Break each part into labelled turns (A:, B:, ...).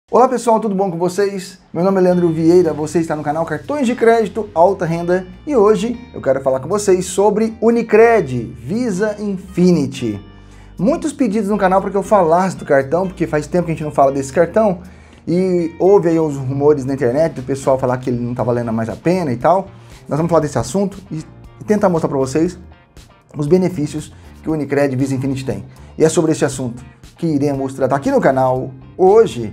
A: Olá pessoal, tudo bom com vocês? Meu nome é Leandro Vieira, você está no canal Cartões de Crédito Alta Renda e hoje eu quero falar com vocês sobre Unicred Visa Infinity. Muitos pedidos no canal para que eu falasse do cartão, porque faz tempo que a gente não fala desse cartão e houve aí os rumores na internet do pessoal falar que ele não está valendo mais a pena e tal. Nós vamos falar desse assunto e tentar mostrar para vocês os benefícios que o Unicred Visa Infinity tem. E é sobre esse assunto que iremos tratar aqui no canal hoje.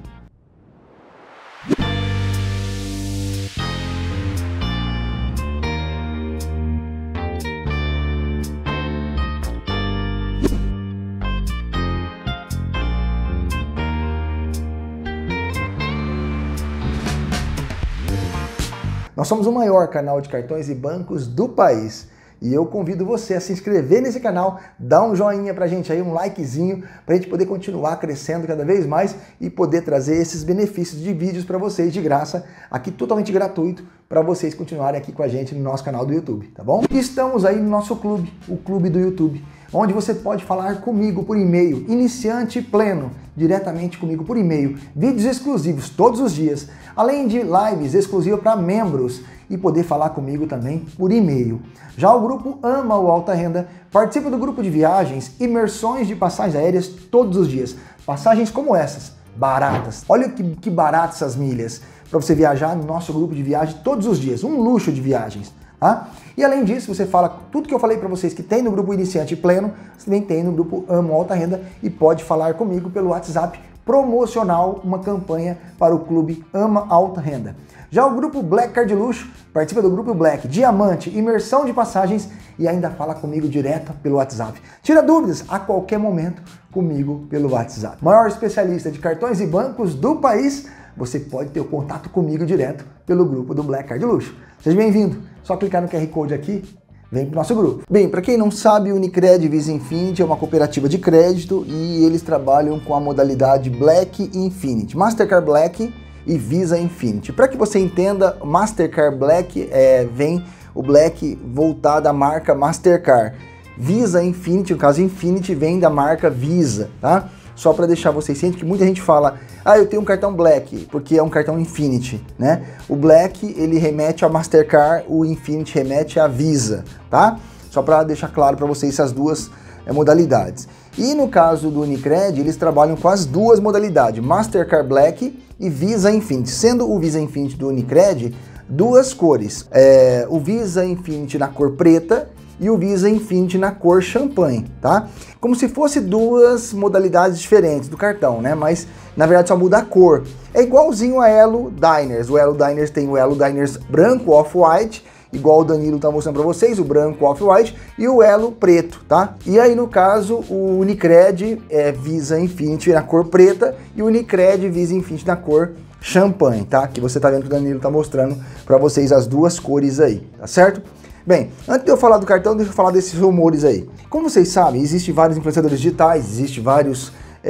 A: Nós somos o maior canal de cartões e bancos do país e eu convido você a se inscrever nesse canal, dar um joinha pra gente aí, um likezinho, pra gente poder continuar crescendo cada vez mais e poder trazer esses benefícios de vídeos para vocês de graça, aqui totalmente gratuito, para vocês continuarem aqui com a gente no nosso canal do YouTube, tá bom? E estamos aí no nosso clube, o Clube do YouTube, onde você pode falar comigo por e-mail, iniciante pleno, diretamente comigo por e-mail, vídeos exclusivos todos os dias, além de lives exclusivas para membros e poder falar comigo também por e-mail. Já o grupo Ama o Alta Renda participa do grupo de viagens, imersões de passagens aéreas todos os dias. Passagens como essas, baratas. Olha que baratas essas milhas para você viajar no nosso grupo de viagem todos os dias. Um luxo de viagens. Tá? E além disso, você fala tudo que eu falei para vocês que tem no grupo Iniciante Pleno, você também tem no grupo Amo Alta Renda e pode falar comigo pelo WhatsApp promocional, uma campanha para o Clube Ama Alta Renda. Já o grupo Black Card Luxo participa do grupo Black Diamante, imersão de passagens e ainda fala comigo direto pelo WhatsApp. Tira dúvidas a qualquer momento comigo pelo WhatsApp. Maior especialista de cartões e bancos do país, você pode ter o contato comigo direto pelo grupo do Black Card Luxo. Seja bem-vindo. Só clicar no QR Code aqui, vem pro nosso grupo. Bem, para quem não sabe, o Unicred Visa Infinity é uma cooperativa de crédito e eles trabalham com a modalidade Black Infinity, Mastercard Black e Visa Infinity. Para que você entenda, Mastercard Black vem o Black voltar da marca Mastercard. Visa Infinity, no caso Infinity, vem da marca Visa, tá? Só para deixar vocês cientes que muita gente fala, eu tenho um cartão Black, porque é um cartão Infinity, né? O Black, ele remete ao Mastercard, o Infinity remete à Visa, tá? Só para deixar claro para vocês essas duas modalidades. E no caso do Unicred, eles trabalham com as duas modalidades, Mastercard Black e Visa Infinity, sendo o Visa Infinity do Unicred duas cores, o Visa Infinity na cor preta e o Visa Infinity na cor champanhe, tá? Como se fosse duas modalidades diferentes do cartão, né? Mas na verdade só muda a cor. É igualzinho a Elo Diners. O Elo Diners tem o Elo Diners branco off-white, igual o Danilo tá mostrando para vocês, o branco off-white e o Elo preto, tá? E aí no caso o Unicred é Visa Infinity na cor preta e o Unicred Visa Infinity na cor champanhe, tá? Que você tá vendo que o Danilo tá mostrando para vocês as duas cores aí, tá certo? Bem, antes de eu falar do cartão, deixa eu falar desses rumores aí. Como vocês sabem, existem vários influenciadores digitais, existem vários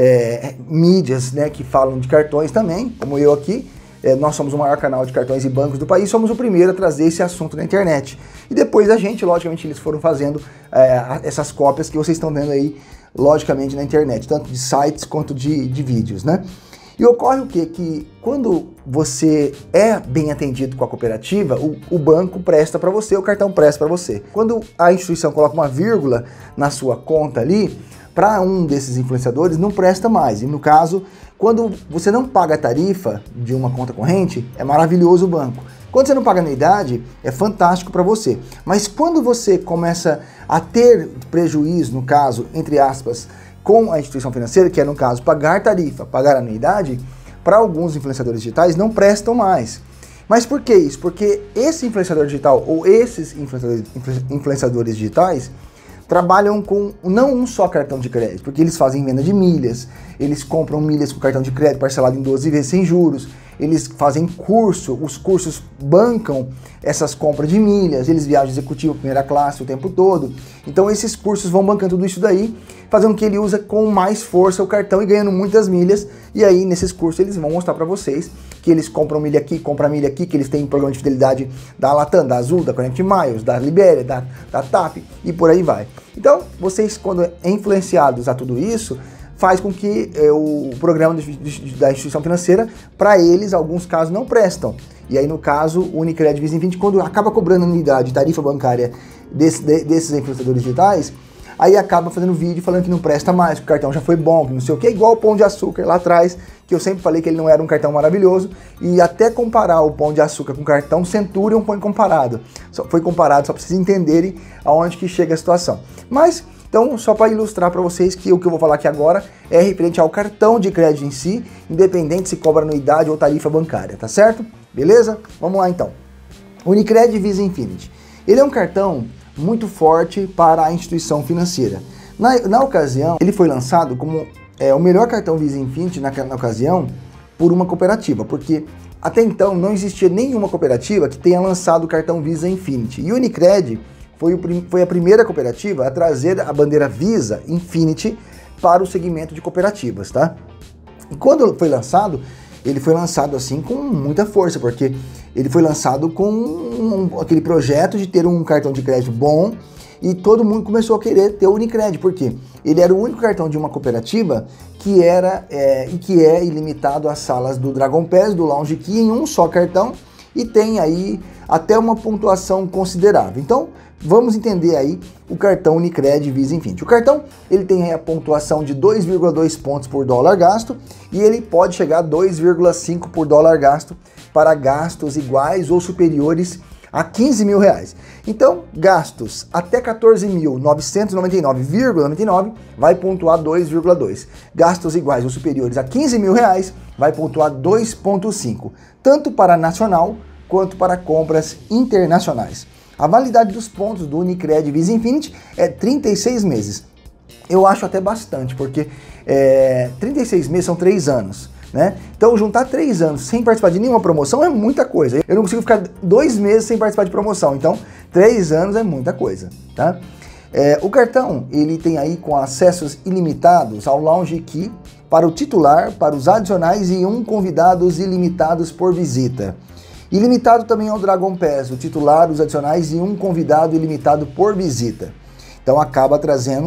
A: mídias, né, que falam de cartões também, como eu aqui. Nós somos o maior canal de cartões e bancos do país, somos o primeiro a trazer esse assunto na internet. E depois a gente, logicamente, eles foram fazendo essas cópias que vocês estão vendo aí, logicamente, na internet, tanto de sites quanto de vídeos, né? E ocorre o quê? Que quando você é bem atendido com a cooperativa, o banco presta para você, o cartão presta para você. Quando a instituição coloca uma vírgula na sua conta ali, para um desses influenciadores não presta mais. E no caso, quando você não paga a tarifa de uma conta corrente, é maravilhoso o banco. Quando você não paga anuidade, é fantástico para você. Mas quando você começa a ter prejuízo, no caso, entre aspas, com a instituição financeira, que é no caso pagar tarifa, pagar anuidade, para alguns influenciadores digitais não prestam mais. Mas por que isso? Porque esse influenciador digital ou esses influenciadores digitais trabalham com não um só cartão de crédito, porque eles fazem venda de milhas, eles compram milhas com cartão de crédito parcelado em 12 vezes sem juros, eles fazem curso, os cursos bancam essas compras de milhas, eles viajam executivo, primeira classe o tempo todo. Então esses cursos vão bancando tudo isso daí, fazendo com que ele use com mais força o cartão e ganhando muitas milhas. E aí nesses cursos eles vão mostrar para vocês que eles compram milha aqui, que eles têm um programa de fidelidade da Latam, da Azul, da Connect Miles, da Liberia, da TAP e por aí vai. Então vocês, quando é influenciados a tudo isso, faz com que o programa da instituição financeira, para eles, alguns casos não prestam. E aí, no caso, o Unicred Visa Infinity, quando acaba cobrando anuidade, tarifa bancária desses influenciadores digitais, aí acaba fazendo vídeo falando que não presta mais, que o cartão já foi bom, que não sei o que, igual o Pão de Açúcar lá atrás, que eu sempre falei que ele não era um cartão maravilhoso, e até comparar o Pão de Açúcar com o cartão Centurion foi comparado só para vocês entenderem aonde que chega a situação. Mas, então, só para ilustrar para vocês que o que eu vou falar aqui agora é referente ao cartão de crédito em si, independente se cobra anuidade ou tarifa bancária, tá certo? Beleza? Vamos lá então. Unicred Visa Infinity. Ele é um cartão muito forte para a instituição financeira. Na ocasião, ele foi lançado como o melhor cartão Visa Infinity na ocasião por uma cooperativa, porque até então não existia nenhuma cooperativa que tenha lançado o cartão Visa Infinity. E o Unicred foi a primeira cooperativa a trazer a bandeira Visa Infinity para o segmento de cooperativas, tá? E quando foi lançado, ele foi lançado assim com muita força, porque ele foi lançado com aquele projeto de ter um cartão de crédito bom e todo mundo começou a querer ter o Unicred, porque ele era o único cartão de uma cooperativa que é ilimitado às salas do Dragon Pass, do Lounge Key em um só cartão e tem aí até uma pontuação considerável. Então, vamos entender aí o cartão Unicred Visa Infinity. O cartão, ele tem a pontuação de 2,2 pontos por dólar gasto e ele pode chegar a 2,5 por dólar gasto para gastos iguais ou superiores a 15 mil reais. Então, gastos até 14.999,99 vai pontuar 2,2. Gastos iguais ou superiores a 15 mil reais vai pontuar 2,5. Tanto para nacional quanto para compras internacionais. A validade dos pontos do Unicred Visa Infinity é 36 meses. Eu acho até bastante, porque 36 meses são 3 anos, né? Então juntar 3 anos sem participar de nenhuma promoção é muita coisa. Eu não consigo ficar 2 meses sem participar de promoção, então 3 anos é muita coisa, tá? O cartão, ele tem aí com acessos ilimitados ao Lounge Key para o titular, para os adicionais e convidados ilimitados por visita. Ilimitado também ao Dragon Pass, o titular, os adicionais e convidado ilimitado por visita. Então acaba trazendo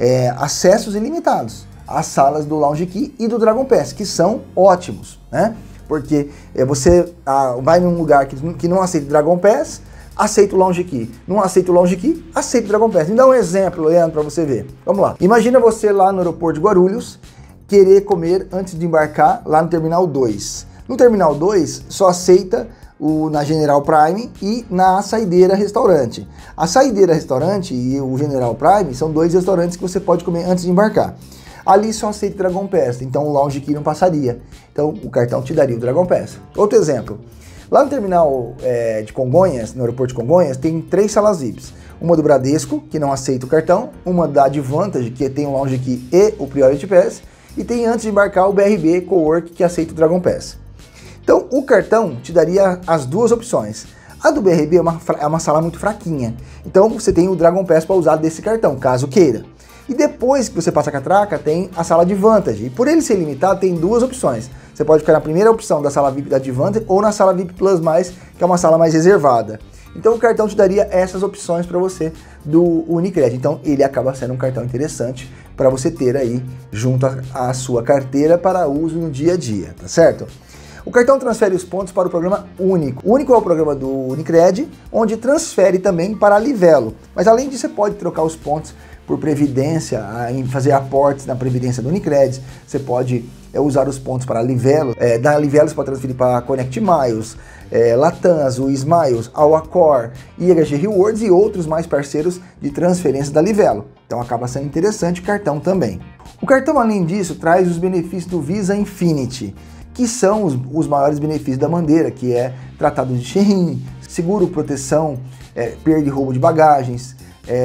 A: acessos ilimitados às salas do Lounge Key e do Dragon Pass, que são ótimos, né? Porque você vai num lugar que não aceita o Dragon Pass, aceita o Lounge Key. Não aceita o Lounge Key, aceita o Dragon Pass. Me dá um exemplo, Leandro, para você ver. Vamos lá. Imagina você lá no aeroporto de Guarulhos, querer comer antes de embarcar lá no Terminal 2. No Terminal 2, só aceita na General Prime e na Saideira Restaurante. A Saideira Restaurante e o General Prime são 2 restaurantes que você pode comer antes de embarcar. Ali só aceita o Dragon Pass, então o Lounge Key não passaria. Então o cartão te daria o Dragon Pass. Outro exemplo, lá no terminal de Congonhas, no aeroporto de Congonhas, tem 3 salas VIPs. Uma do Bradesco, que não aceita o cartão, uma da Advantage, que tem o Lounge Key e o Priority Pass, e tem antes de embarcar o BRB Cowork, que aceita o Dragon Pass. Então, o cartão te daria as 2 opções. A do BRB é uma sala muito fraquinha. Então, você tem o Dragon Pass para usar desse cartão, caso queira. E depois que você passa a catraca, tem a sala de Vantage. E por ele ser limitado, tem 2 opções. Você pode ficar na primeira opção da sala VIP da Advantage ou na sala VIP Plus+, que é uma sala mais reservada. Então, o cartão te daria essas opções para você do Unicred. Então, ele acaba sendo um cartão interessante para você ter aí junto à sua carteira para uso no dia a dia, tá certo? O cartão transfere os pontos para o programa Único. O Único é o programa do Unicred, onde transfere também para a Livelo. Mas além disso, você pode trocar os pontos por previdência, fazer aportes na previdência do Unicred. Você pode usar os pontos para a Livelo. Da Livelo você pode transferir para a Connect Miles, Latam, Azul Smiles, Alacor, IHG Rewards e outros mais parceiros de transferência da Livelo. Então acaba sendo interessante o cartão também. O cartão, além disso, traz os benefícios do Visa Infinity, que são os maiores benefícios da bandeira, que é tratado de check-in, seguro, proteção, perda e roubo de bagagens,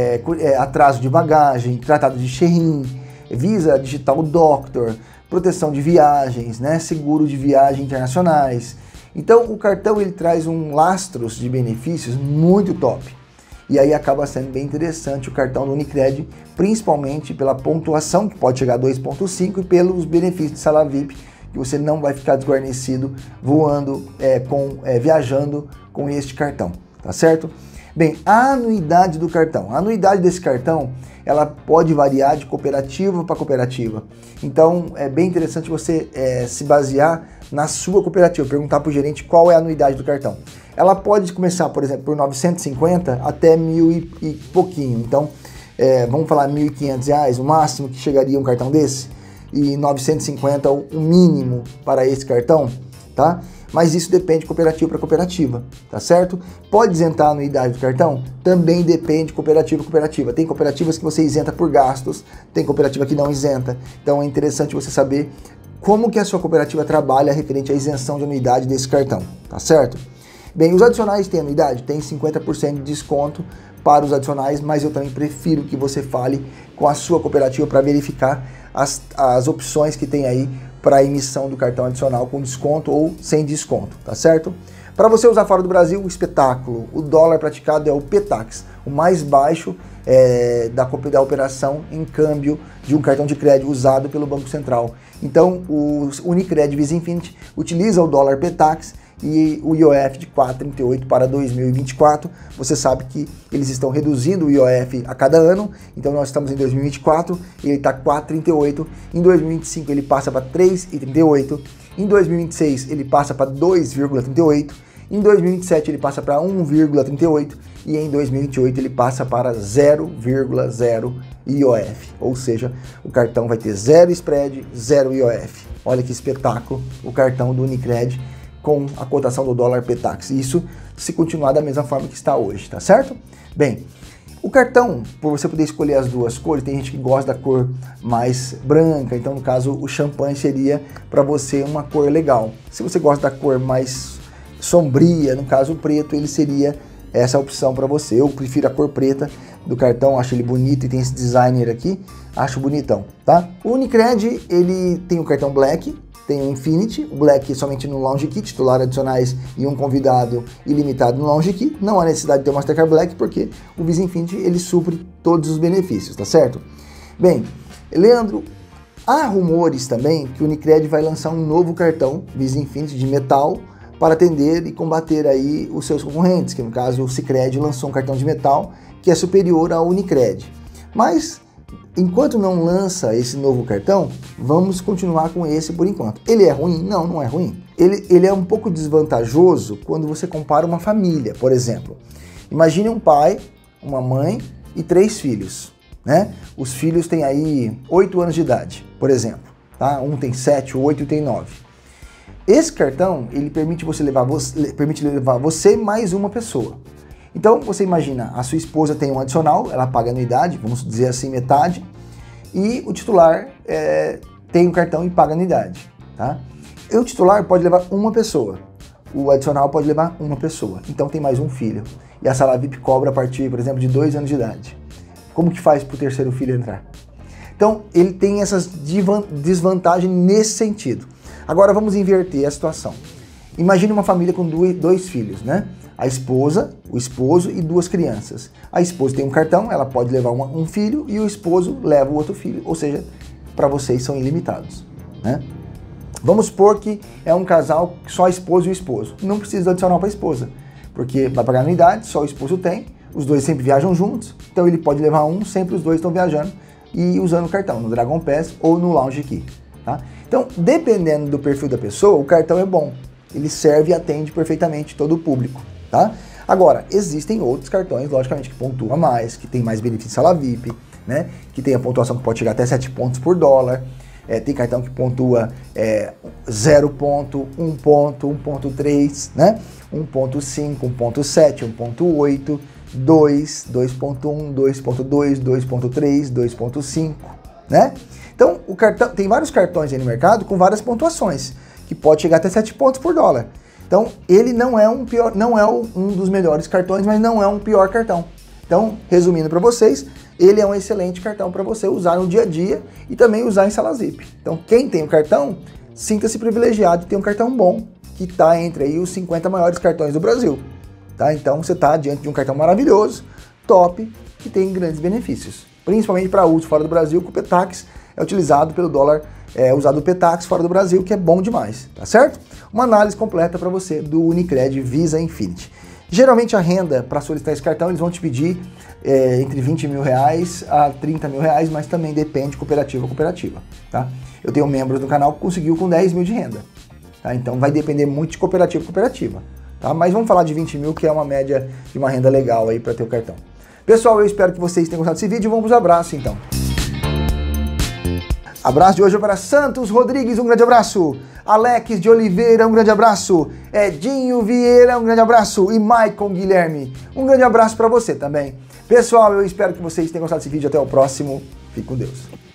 A: atraso de bagagem, tratado de check-in, Visa Digital Doctor, proteção de viagens, né, seguro de viagem internacionais. Então o cartão ele traz lastros de benefícios muito top. E aí acaba sendo bem interessante o cartão do Unicred, principalmente pela pontuação, que pode chegar a 2,5, e pelos benefícios de sala VIP, que você não vai ficar desguarnecido voando, viajando com este cartão, tá certo? Bem, a anuidade do cartão. A anuidade desse cartão, ela pode variar de cooperativa para cooperativa. Então, é bem interessante você se basear na sua cooperativa, perguntar para o gerente qual é a anuidade do cartão. Ela pode começar, por exemplo, por 950 até 1.000 e pouquinho. Então, vamos falar R$1.500, o máximo que chegaria um cartão desse, e 950 o mínimo para esse cartão, tá? Mas isso depende de cooperativa para cooperativa, tá certo? Pode isentar a anuidade do cartão? Também depende de cooperativa para cooperativa. Tem cooperativas que você isenta por gastos, tem cooperativa que não isenta. Então é interessante você saber como que a sua cooperativa trabalha referente à isenção de anuidade desse cartão, tá certo? Bem, os adicionais têm anuidade? Tem 50% de desconto para os adicionais, mas eu também prefiro que você fale com a sua cooperativa para verificar as opções que tem aí para a emissão do cartão adicional com desconto ou sem desconto, tá certo? Para você usar fora do Brasil, o espetáculo, o dólar praticado é o PTAX, o mais baixo da operação em câmbio de um cartão de crédito usado pelo Banco Central. Então, o Unicred Visa Infinity utiliza o dólar PTAX e o IOF de 4,38 para 2024. Você sabe que eles estão reduzindo o IOF a cada ano, então nós estamos em 2024 e ele está 4,38. Em 2025 ele passa para 3,38. Em 2026 ele passa para 2,38. Em 2027 ele passa para 1,38 e em 2028 ele passa para 0,0 IOF, ou seja, o cartão vai ter 0 spread, 0 IOF. Olha que espetáculo o cartão do Unicred com a cotação do dólar PTAX. Isso se continuar da mesma forma que está hoje, tá certo? Bem, o cartão, por você poder escolher as duas cores, tem gente que gosta da cor mais branca, então no caso o champanhe seria para você uma cor legal. Se você gosta da cor mais sombria, no caso o preto, ele seria essa opção para você. Eu prefiro a cor preta do cartão, acho ele bonito e tem esse designer aqui, acho bonitão, tá? O Unicred, ele tem o cartão Black, tem o Infinity, o Black somente no Lounge Key, titular adicionais e um convidado ilimitado no Lounge Key. Não há necessidade de ter o Mastercard Black porque o Visa Infinity ele supre todos os benefícios, tá certo? Bem, Leandro, há rumores também que o Unicred vai lançar um novo cartão Visa Infinity de metal para atender e combater aí os seus concorrentes, que no caso o Sicredi lançou um cartão de metal que é superior ao Unicred. Mas enquanto não lança esse novo cartão, vamos continuar com esse por enquanto. Ele é ruim? Não, não é ruim. Ele é um pouco desvantajoso quando você compara uma família, por exemplo. Imagine um pai, uma mãe e 3 filhos, né? Os filhos têm aí 8 anos de idade, por exemplo, tá? Um tem 7, o 8 tem 9. Esse cartão, ele permite levar você mais uma pessoa. Então, você imagina, a sua esposa tem um adicional, ela paga anuidade, vamos dizer assim, metade, e o titular tem um cartão e paga anuidade, tá? E o titular pode levar uma pessoa, o adicional pode levar uma pessoa, então tem mais um filho. E a sala VIP cobra a partir, por exemplo, de 2 anos de idade. Como que faz para o terceiro filho entrar? Então, ele tem essas desvantagens nesse sentido. Agora, vamos inverter a situação. Imagine uma família com 2 filhos, né? A esposa, o esposo e 2 crianças. A esposa tem um cartão, ela pode levar um filho e o esposo leva o outro filho, ou seja, para vocês são ilimitados, né? Vamos supor que é um casal, só a esposa e o esposo. Não precisa adicionar para a esposa, porque vai pagar anuidade, só o esposo tem, os 2 sempre viajam juntos, então ele pode levar um, sempre os 2 estão viajando e usando o cartão, no Dragon Pass ou no Lounge Key, tá? Então, dependendo do perfil da pessoa, o cartão é bom. Ele serve e atende perfeitamente todo o público, tá? Agora, existem outros cartões, logicamente, que pontuam mais, que tem mais benefício sala VIP, né? Que tem a pontuação que pode chegar até 7 pontos por dólar. Tem cartão que pontua 0 ponto, 1 ponto, 1.3, né? 1.5, 1.7, 1.8, 2, 2.1, 2.2, 2.3, 2.5, né? Então, o cartão, tem vários cartões aí no mercado com várias pontuações, que pode chegar até 7 pontos por dólar. Então, ele não é um dos melhores cartões, mas não é um pior cartão. Então, resumindo para vocês, ele é um excelente cartão para você usar no dia a dia e também usar em salas VIP. Então, quem tem o cartão, sinta-se privilegiado de ter um cartão bom, que está entre aí os 50 maiores cartões do Brasil. Tá? Então, você está diante de um cartão maravilhoso, top, que tem grandes benefícios. Principalmente para uso fora do Brasil, com o PTAX é utilizado pelo dólar, usado o PTAX fora do Brasil, que é bom demais, tá certo? Uma análise completa para você do Unicred Visa Infinity. Geralmente a renda para solicitar esse cartão eles vão te pedir entre 20 mil reais a 30 mil reais, mas também depende de cooperativa a cooperativa, tá? Eu tenho membros do canal que conseguiu com 10 mil de renda, tá? Então vai depender muito de cooperativa a cooperativa, tá? Mas vamos falar de 20 mil, que é uma média de uma renda legal aí para ter o cartão. Pessoal, eu espero que vocês tenham gostado desse vídeo. Vamos para os abraços então. Abraço de hoje para Santos Rodrigues, um grande abraço. Alex de Oliveira, um grande abraço. Edinho Vieira, um grande abraço. E Maicon Guilherme, um grande abraço para você também. Pessoal, eu espero que vocês tenham gostado desse vídeo. Até o próximo. Fique com Deus.